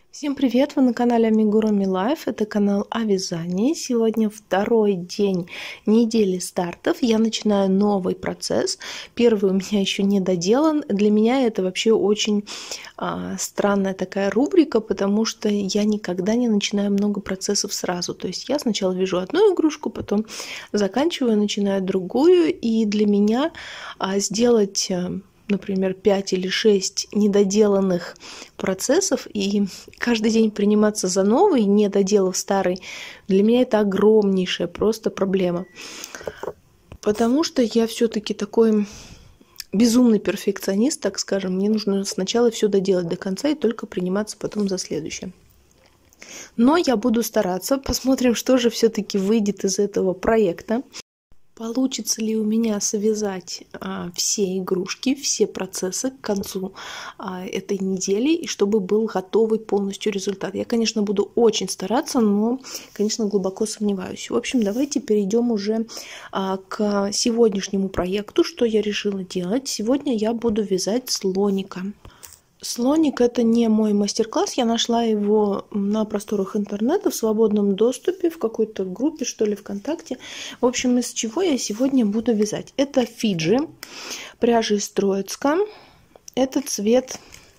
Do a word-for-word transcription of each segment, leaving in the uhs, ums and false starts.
Всем привет! Вы на канале Amigurumi Life. Это канал о вязании. Сегодня второй день недели стартов. Я начинаю новый процесс. Первый у меня еще не доделан. Для меня это вообще очень а, странная такая рубрика, потому что я никогда не начинаю много процессов сразу. То есть я сначала вяжу одну игрушку, потом заканчиваю, начинаю другую. И для меня а, сделать... например, пять или шесть недоделанных процессов и каждый день приниматься за новый, не доделав старый, для меня это огромнейшая просто проблема. Потому что я все-таки такой безумный перфекционист, так скажем. Мне нужно сначала все доделать до конца и только приниматься потом за следующее. Но я буду стараться. Посмотрим, что же все-таки выйдет из этого проекта. Получится ли у меня связать а, все игрушки, все процессы к концу а, этой недели, и чтобы был готовый полностью результат. Я, конечно, буду очень стараться, но, конечно, глубоко сомневаюсь. В общем, давайте перейдем уже а, к сегодняшнему проекту, что я решила делать. Сегодня я буду вязать слоника. Слоник — это не мой мастер-класс, я нашла его на просторах интернета в свободном доступе, в какой-то группе, что ли, ВКонтакте. В общем, из чего я сегодня буду вязать. Это Фиджи, пряжа из Троицка. Это цвет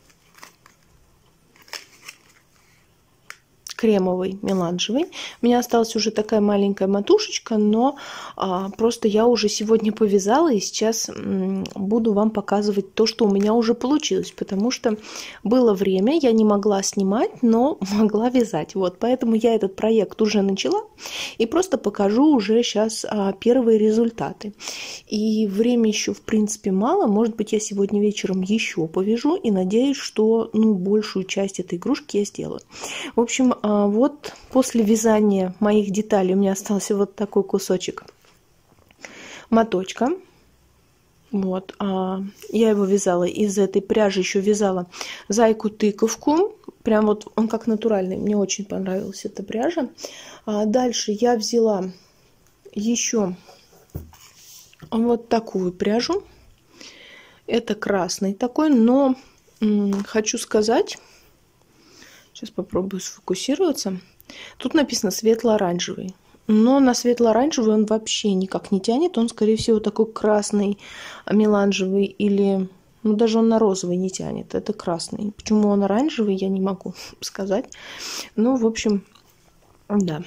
кремовый, меланжевый. У меня осталась уже такая маленькая матушечка, но а, просто я уже сегодня повязала, и сейчас м, буду вам показывать то, что у меня уже получилось, потому что было время, я не могла снимать, но могла вязать. Вот, поэтому я этот проект уже начала и просто покажу уже сейчас а, первые результаты. И время еще, в принципе, мало. Может быть, я сегодня вечером еще повяжу и надеюсь, что ну, большую часть этой игрушки я сделаю. В общем, вот после вязания моих деталей у меня остался вот такой кусочек моточка. Вот, я его вязала из этой пряжи, еще вязала зайку-тыковку. Прям вот он как натуральный, мне очень понравилась эта пряжа. Дальше я взяла еще вот такую пряжу. Это красный такой, но хочу сказать... Сейчас попробую сфокусироваться. Тут написано светло-оранжевый. Но на светло-оранжевый он вообще никак не тянет. Он, скорее всего, такой красный, меланжевый или... Ну, даже он на розовый не тянет. Это красный. Почему он оранжевый, я не могу сказать. Ну, в общем, да.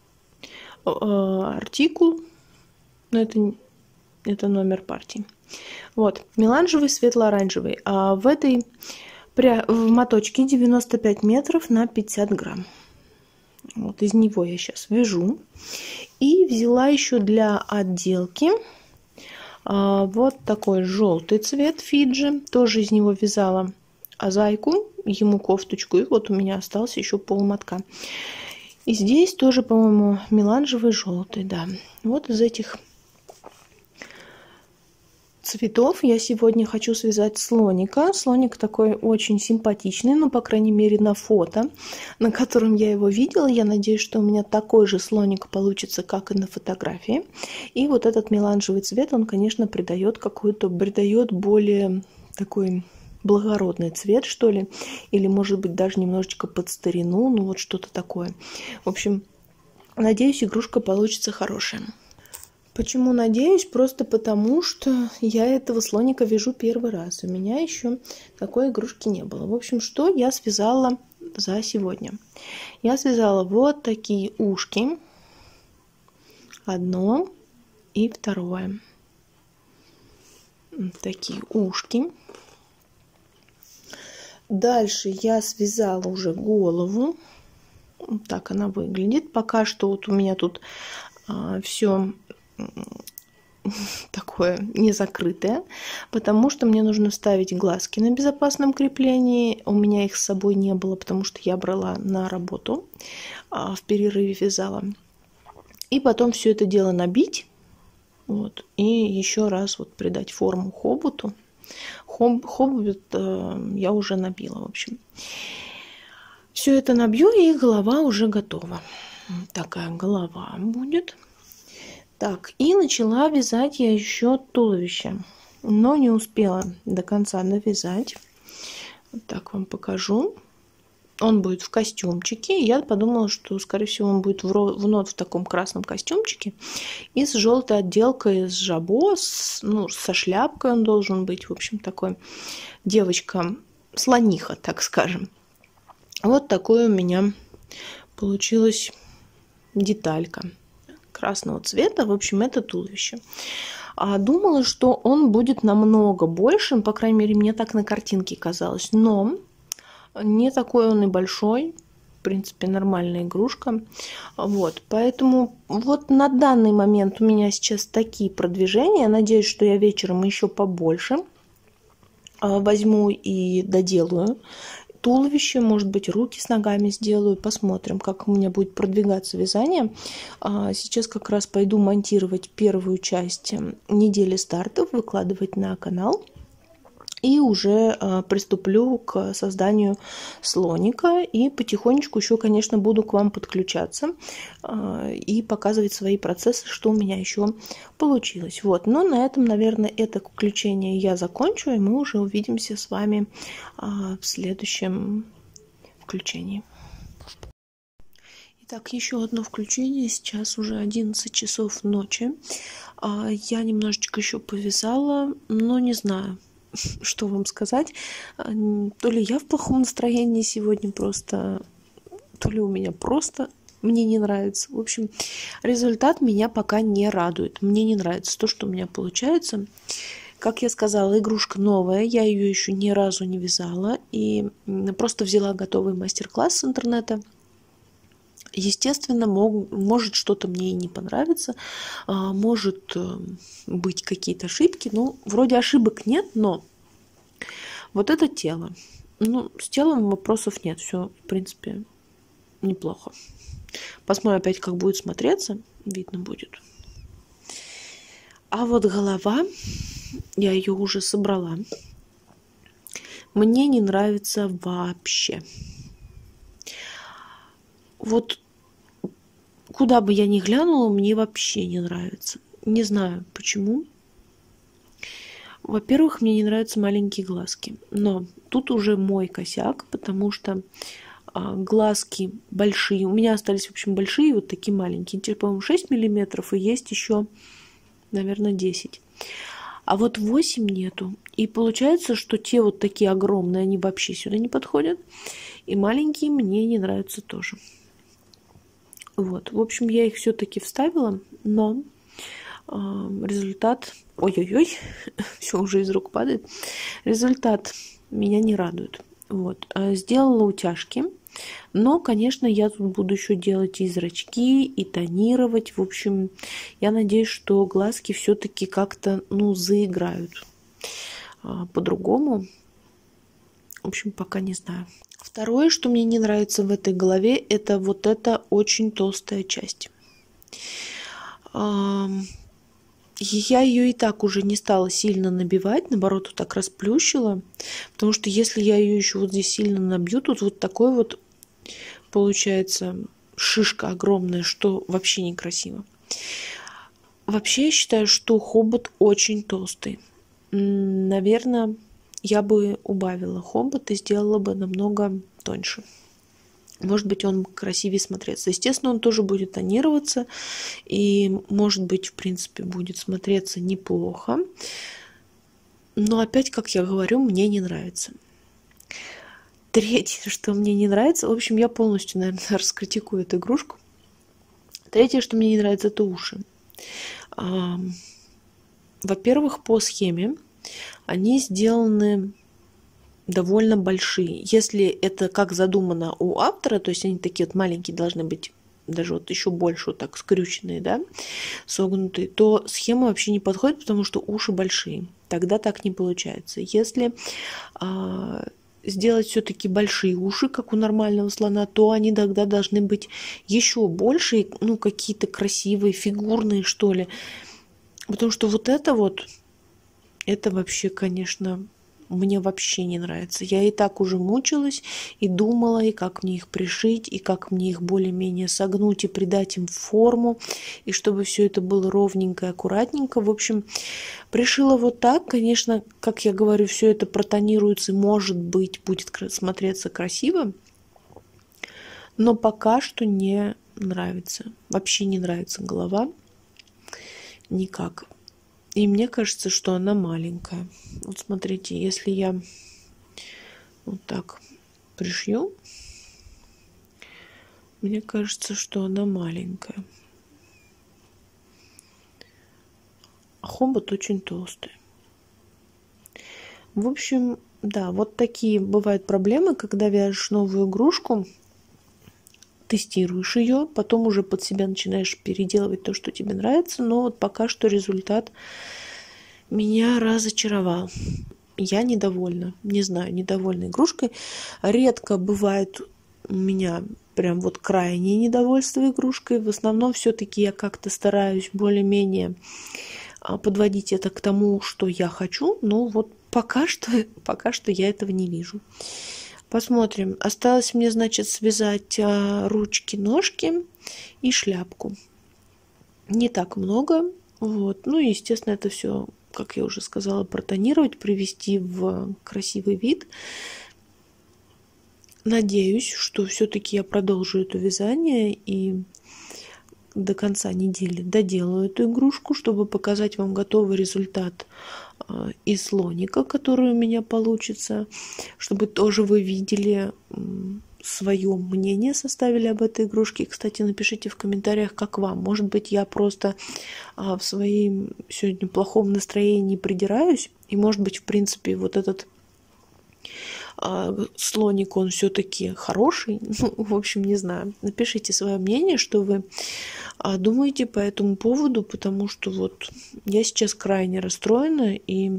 Артикул. Но это, это номер партии. Вот. Меланжевый, светло-оранжевый. А в этой... В моточке девяносто пять метров на пятьдесят грамм. Вот из него я сейчас вяжу. И взяла еще для отделки а, вот такой желтый цвет Фиджи. Тоже из него вязала зайку, ему кофточку. И вот у меня остался еще полмотка. И здесь тоже, по-моему, меланжевый желтый, да. Вот из этих цветов я сегодня хочу связать слоника. Слоник такой очень симпатичный, ну, по крайней мере, на фото, на котором я его видела. Я надеюсь, что у меня такой же слоник получится, как и на фотографии. И вот этот меланжевый цвет, он, конечно, придает какой-то, придает более такой благородный цвет, что ли. Или, может быть, даже немножечко под старину, ну, вот что-то такое. В общем, надеюсь, игрушка получится хорошая. Почему надеюсь? Просто потому, что я этого слоника вяжу первый раз. У меня еще такой игрушки не было. В общем, что я связала за сегодня? Я связала вот такие ушки. Одно и второе. Такие ушки. Дальше я связала уже голову. Вот так она выглядит. Пока что вот у меня тут а, все... такое не закрытое, потому что мне нужно вставить глазки на безопасном креплении. У меня их с собой не было, потому что я брала на работу, в перерыве вязала. И потом все это дело набить, вот, и еще раз вот придать форму хоботу. Хоб, хобот э, я уже набила, в общем. Все это набью, и голова уже готова. Такая голова будет. Так, и начала вязать я еще туловище, но не успела до конца навязать. Вот так вам покажу. он будет в костюмчике. Я подумала, что, скорее всего, он будет в, в нот в таком красном костюмчике и с желтой отделкой, с жабо, с, ну, со шляпкой он должен быть. В общем, такой девочка-слониха, так скажем. Вот такой у меня получилась деталька красного цвета. В общем, это туловище. А думала, что он будет намного больше, по крайней мере, мне так на картинке казалось. Но не такой он и большой. В принципе, нормальная игрушка. Вот, поэтому вот на данный момент у меня сейчас такие продвижения. Надеюсь, что я вечером еще побольше возьму и доделаю туловище, может быть, руки с ногами сделаю, посмотрим, как у меня будет продвигаться вязание. Сейчас как раз пойду монтировать первую часть недели стартов, выкладывать на канал. И уже э, приступлю к созданию слоника. И потихонечку еще, конечно, буду к вам подключаться э, и показывать свои процессы, что у меня еще получилось. Вот. Но на этом, наверное, это включение я закончу, и мы уже увидимся с вами э, в следующем включении. Итак, еще одно включение. Сейчас уже одиннадцать часов ночи. Э, я немножечко еще повязала, но не знаю, что вам сказать. То ли я в плохом настроении сегодня просто, то ли у меня просто мне не нравится. В общем, результат меня пока не радует. Мне не нравится то, что у меня получается. Как я сказала, игрушка новая, я ее еще ни разу не вязала. И просто взяла готовый мастер-класс с интернета. Естественно, мог, может что-то мне и не понравится, а, может быть какие-то ошибки. Ну, вроде ошибок нет, но вот это тело. Ну, с телом вопросов нет. Все, в принципе, неплохо. Посмотрим опять, как будет смотреться. Видно будет. А вот голова, я ее уже собрала. Мне не нравится вообще. Вот куда бы я ни глянула, мне вообще не нравится. Не знаю почему. Во-первых, мне не нравятся маленькие глазки. Но тут уже мой косяк, потому что а, глазки большие. У меня остались, в общем, большие, вот такие маленькие. Теперь, по-моему, шесть миллиметров, и есть еще, наверное, десять. А вот восемь нету. И получается, что те вот такие огромные, они вообще сюда не подходят. И маленькие мне не нравятся тоже. Вот, в общем, я их все-таки вставила, но э, результат, ой-ой-ой, все уже из рук падает, результат меня не радует. Вот, сделала утяжки, но, конечно, я тут буду еще делать и зрачки, и тонировать. В общем, я надеюсь, что глазки все-таки как-то, ну, заиграют а, по-другому. В общем, пока не знаю. Второе, что мне не нравится в этой голове, это вот эта очень толстая часть. Я ее и так уже не стала сильно набивать, наоборот, вот так расплющила, потому что если я ее еще вот здесь сильно набью, тут вот такой вот получается шишка огромная, что вообще некрасиво. Вообще я считаю, что хобот очень толстый. Наверное, я бы убавила хобот и сделала бы намного тоньше. Может быть, он красивее смотреться. Естественно, он тоже будет тонироваться. И, может быть, в принципе, будет смотреться неплохо. Но опять, как я говорю, мне не нравится. Третье, что мне не нравится... В общем, я полностью, наверное, раскритикую эту игрушку. Третье, что мне не нравится, это уши. Во-первых, по схеме они сделаны довольно большие. Если это как задумано у автора, то есть они такие вот маленькие должны быть, даже вот еще больше вот так скрюченные, да, согнутые, то схема вообще не подходит, потому что уши большие. Тогда так не получается. Если а, сделать все-таки большие уши, как у нормального слона, то они тогда должны быть еще больше, ну, какие-то красивые, фигурные, что ли. Потому что вот это вот, это вообще, конечно, мне вообще не нравится. Я и так уже мучилась и думала, и как мне их пришить, и как мне их более-менее согнуть и придать им форму, и чтобы все это было ровненько и аккуратненько. В общем, пришила вот так. Конечно, как я говорю, все это протонируется, может быть, будет смотреться красиво. но пока что не нравится. Вообще не нравится голова. Никак. И мне кажется, что она маленькая. Вот смотрите, если я вот так пришью, мне кажется, что она маленькая. А хобот очень толстый. В общем, да, вот такие бывают проблемы, когда вяжешь новую игрушку, тестируешь ее, потом уже под себя начинаешь переделывать то, что тебе нравится, но вот пока что результат меня разочаровал. Я недовольна, не знаю, недовольна игрушкой. Редко бывает у меня прям вот крайнее недовольство игрушкой. В основном все-таки я как-то стараюсь более-менее подводить это к тому, что я хочу, но вот пока что, пока что я этого не вижу. Посмотрим. Осталось мне, значит, связать ручки, ножки и шляпку. Не так много. Вот. Ну и, естественно, это все, как я уже сказала, протонировать, привести в красивый вид. Надеюсь, что все-таки я продолжу это вязание и до конца недели доделаю эту игрушку, чтобы показать вам готовый результат из слоника, который у меня получится, чтобы тоже вы видели свое мнение, составили об этой игрушке. Кстати, напишите в комментариях, как вам. Может быть, я просто в своем сегодня плохом настроении придираюсь, и может быть, в принципе, вот этот слоник, он все-таки хороший. Ну, в общем, не знаю. Напишите свое мнение, что вы думаете по этому поводу, потому что вот я сейчас крайне расстроена и,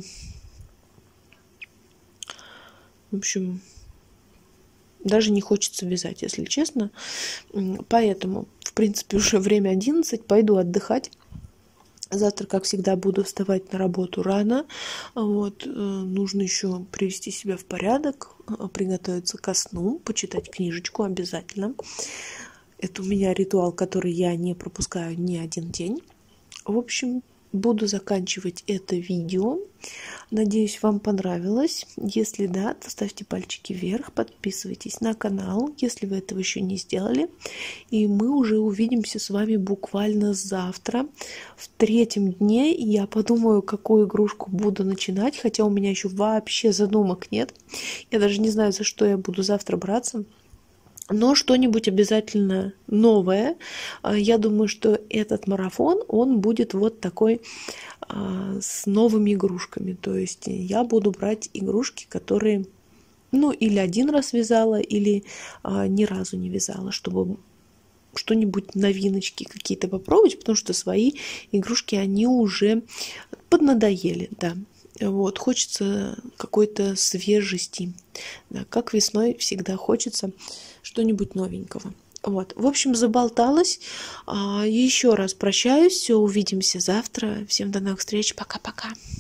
в общем, даже не хочется вязать, если честно. Поэтому, в принципе, уже время одиннадцать, пойду отдыхать. Завтра, как всегда, буду вставать на работу рано. Вот. Нужно еще привести себя в порядок, приготовиться ко сну, почитать книжечку обязательно. Это у меня ритуал, который я не пропускаю ни один день. В общем, буду заканчивать это видео. Надеюсь, вам понравилось. Если да, то ставьте пальчики вверх, подписывайтесь на канал, если вы этого еще не сделали. И мы уже увидимся с вами буквально завтра. В третьем дне я подумаю, какую игрушку буду начинать, хотя у меня еще вообще задумок нет. Я даже не знаю, за что я буду завтра браться. Но что-нибудь обязательно новое. Я думаю, что этот марафон, он будет вот такой а, с новыми игрушками. То есть я буду брать игрушки, которые, ну, или один раз вязала, или а, ни разу не вязала, чтобы что-нибудь, новиночки какие-то попробовать, потому что свои игрушки, они уже поднадоели, да. Вот, хочется какой-то свежести. Да, как весной всегда хочется что-нибудь новенького. Вот. В общем, заболталась. Еще раз прощаюсь. Все, увидимся завтра. Всем до новых встреч. Пока-пока.